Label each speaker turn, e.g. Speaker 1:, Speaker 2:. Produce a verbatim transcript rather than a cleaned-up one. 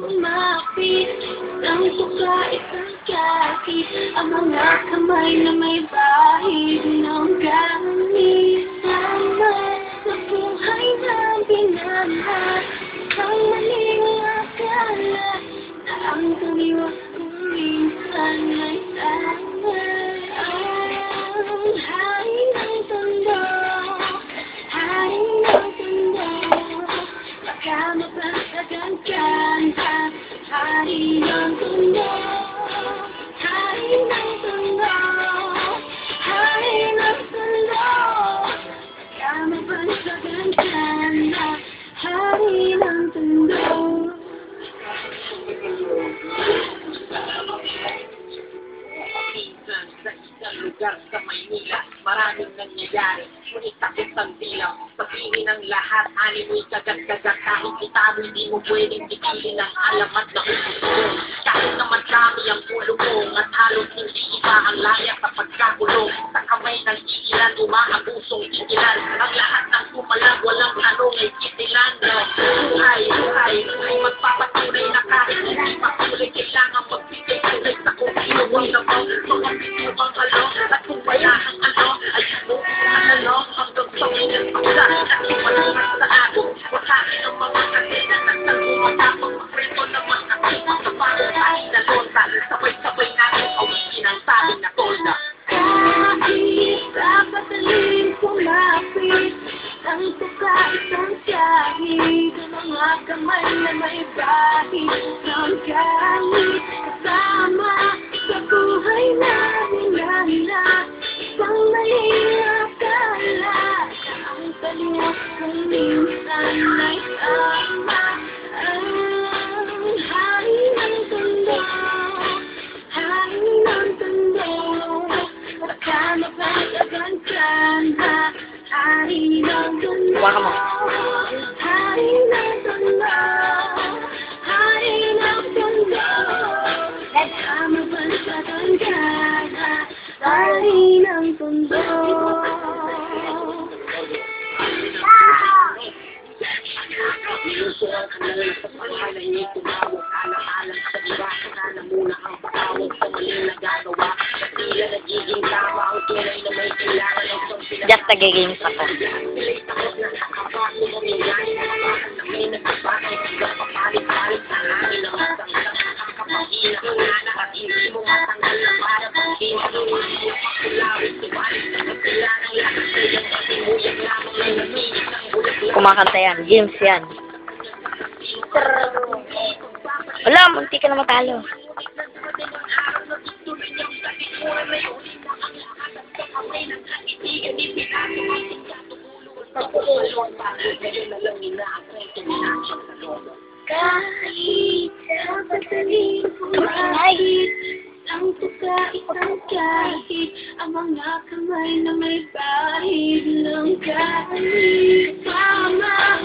Speaker 1: Kumapit ng tuka isang kahit ang mga kamay na may bahid ng gamit. Sama sa buhay na binamahal, isang maling akala na ang kaliwa kung minsan ay tama. Ang hari ng tondo, hari ng tondo, baka mapasagan ka na. Hari ng tondo, hari ng tondo, hari ng tondo, baka mapasagan ka na. Hari ng tondo.
Speaker 2: Sa isang lugar sa Maynila, maraming nangyayari, ngunit takot ang bilang. Sabihin ng lahat, animoy kagat-kagat, kahit kita hindi mo pwedeng tigilan ang alamat na umusong. Kahit naman kami ang pulo mo, at halos hindi iba ang layak sa pagkakulong. Sa kamay ng iilan, umaabusong iilan. Ang lahat ng kumalag, walang tanong ay kitilan. Buhay, buhay, buhay, magpapatunay na kahit hindi pakulay, kailangan magbigay kulay sa kung sino ang nabaw. Mga bituang alo, at kung wala ang ano, ay ano, ang ano, hanggang sa minang pagka, at iwalangan sa ako. Wakain ang mga kasina, nagtanong matapang magprito naman ako. Sa pangutahin na lonta, sabay-sabay natin awitin ang sabi na tolda.
Speaker 1: Kahit dapat alin kumapit, ang tuka isang kahit ang mga kamay na may bahid ng gamit. Kasama sa buhay na binana, isang maling akala na ang kaliwa kung minsan ay tama. Ang hari ng tondo, hari ng tondo, baka mapasagan ka na. Hari ng tondo, hari ng tondo, hari ng tondo, baka mapasagan ka na. Hari ng tondo.
Speaker 2: Inusuran ka na lang sa pangalan niya tumawag. Alang-alang sa iba, sana muna ang patawag sa maling nagagawa. Sa tila nagiging tama ang tunay na may kailangan ng pagpilala.
Speaker 3: Just nagiging sa ko.
Speaker 2: Sila'y takot na nakapasok ang nangyari na kapasok na may nagpapasok. Siya papalit-palit sa hangin na matanggal. Nakakapahina ang anak at hindi mo matanggal na para pagkina. Hindi mo pakulawin, subalit sa kapila ng lakas na yung kasimuyag lamang ng naminig ng bulat-bulat.
Speaker 3: Kumakanta yan. James yan. Wala, munti ka na matalo.
Speaker 1: Kahit dapat alin kumapit, ang tuka isang kahit ang mga kamay na may bahid ng gamit. Sama